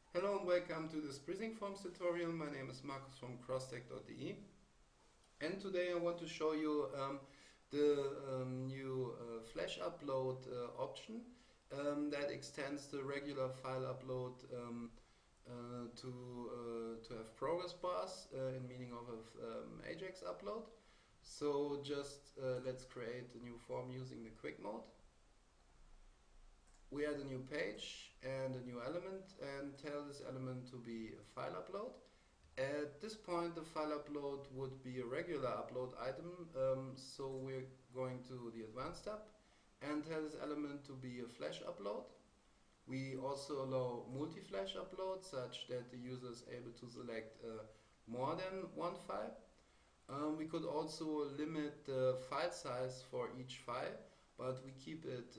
Hello and welcome to this BreezingForms tutorial. My name is Markus from crosstech.de, and today I want to show you the new Flash upload option that extends the regular file upload to have progress bars in meaning of Ajax upload. So just let's create a new form using the QuickMode. We add a new page and a new element and tell this element to be a file upload. At this point the file upload would be a regular upload item, so we're going to the advanced tab and tell this element to be a flash upload. We also allow multi-flash upload such that the user is able to select more than one file. We could also limit the file size for each file, but we keep it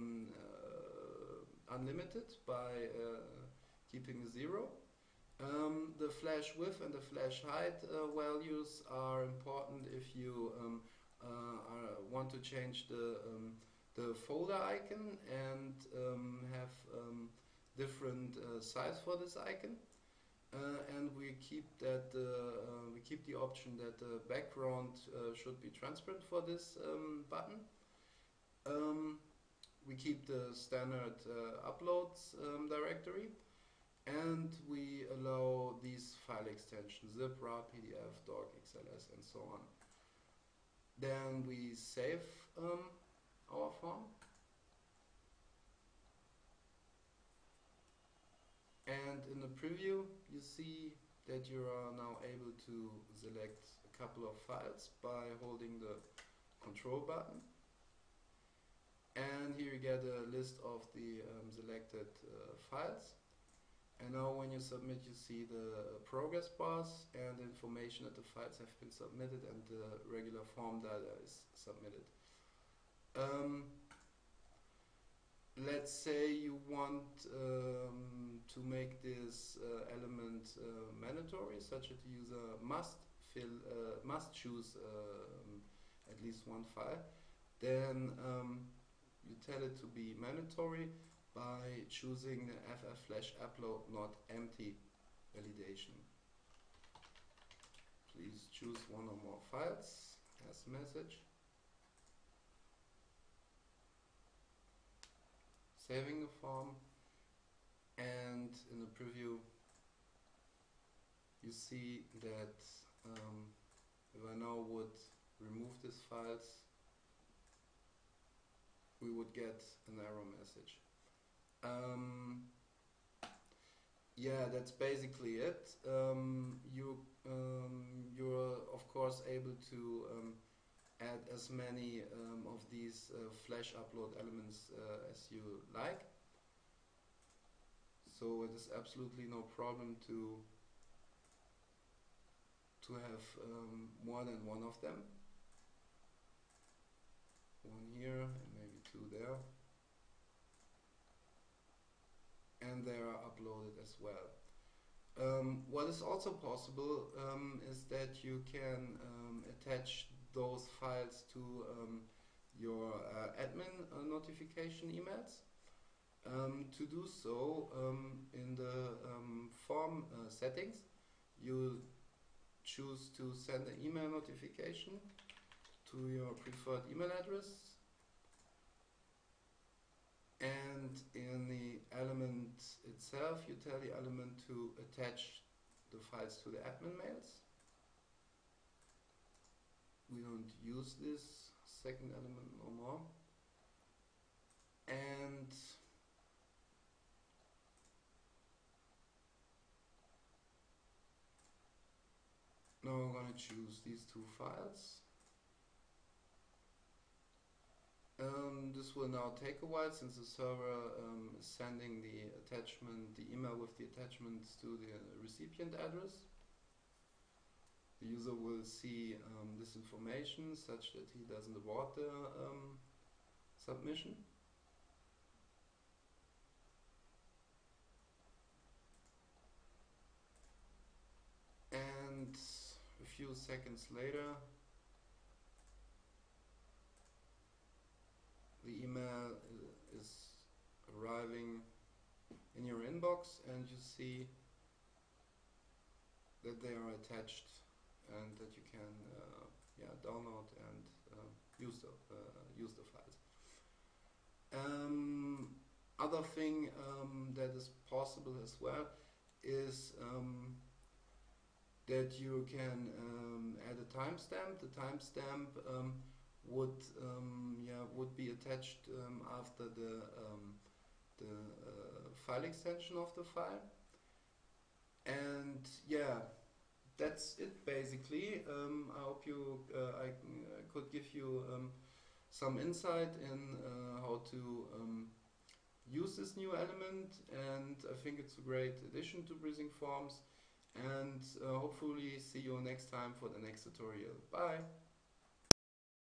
unlimited by keeping 0. The flash width and the flash height values are important if you want to change the folder icon and have different size for this icon. And we keep that we keep the option that the background should be transparent for this button. We keep the standard uploads directory, and we allow these file extensions: zip, RAR, PDF, doc, XLS, and so on. Then we save our form, and in the preview you see that you are now able to select a couple of files by holding the control button. And here you get a list of the selected files. And now when you submit, you see the progress bars and the information that the files have been submitted and the regular form data is submitted. Let's say you want to make this element mandatory, such that the user must choose at least one file. Then you tell it to be mandatory by choosing the ff upload not empty validation. Please choose one or more files as a message. Saving the form, and in the preview you see that if I now would remove these files, we would get an error message. Yeah, that's basically it. You're of course able to add as many of these flash upload elements as you like. So it is absolutely no problem to have more than one of them. One here and maybe two there, and they are uploaded as well. What is also possible is that you can attach those files to your admin notification emails. To do so, in the form settings, you choose to send an email notification to your preferred email address, and in the element itself you tell the element to attach the files to the admin mails. We don't use this second element no more, and now I'm going to choose these two files. This will now take a while since the server is sending the attachment, the email with the attachments to the recipient address. The user will see this information such that he doesn't abort the submission. And a few seconds later, the email is arriving in your inbox, and you see that they are attached and that you can download and use the files. Other thing that is possible as well is that you can add a timestamp. The timestamp would be attached after the file extension of the file. And yeah, that's it basically. I hope I could give you some insight in how to use this new element, and I think it's a great addition to BreezingForms, and hopefully see you next time for the next tutorial. Bye!